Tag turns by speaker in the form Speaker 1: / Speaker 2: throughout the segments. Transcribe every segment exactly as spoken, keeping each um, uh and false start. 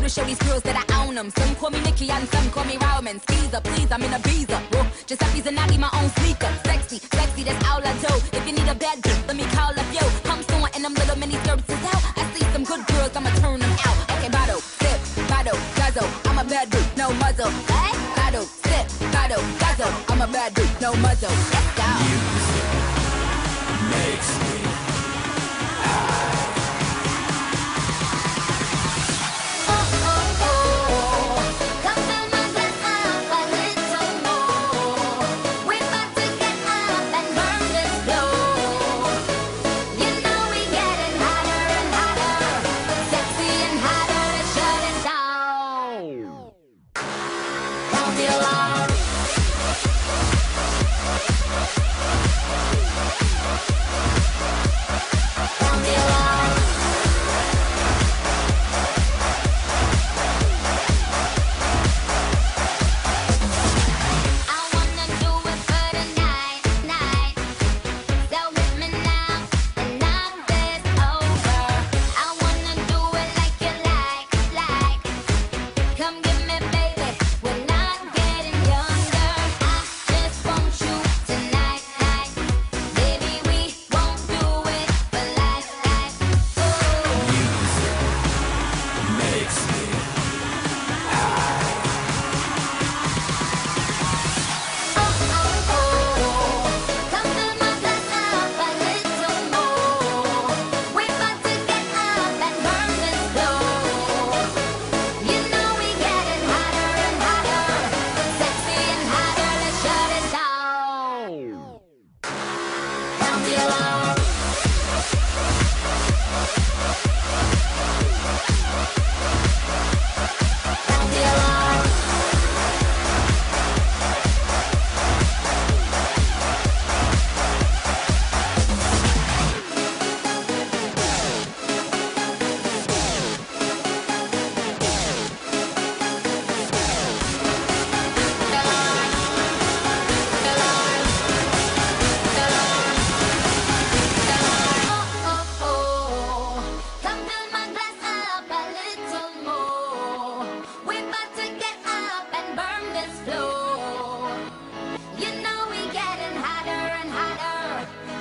Speaker 1: to show these girls that I own them. Some call me Nikki and some call me Rowman. Skeezer, please, I'm in a visa. Whoa, Giuseppe's and Nagi, my own sneaker. Sexy, sexy, that's all I do. If you need a bad bitch, let me call up yo. I'm someone in them little mini skirts is out. I see some good girls, I'ma turn them out. Okay, bottle, sip, bottle, guzzle. I'm a bad bitch, no muzzle. Hey, bottle, sip, bottle, guzzle. I'm a bad bitch, no muzzle. Let's go.
Speaker 2: Music makes me high.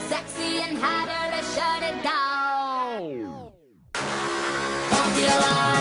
Speaker 1: Shut it down.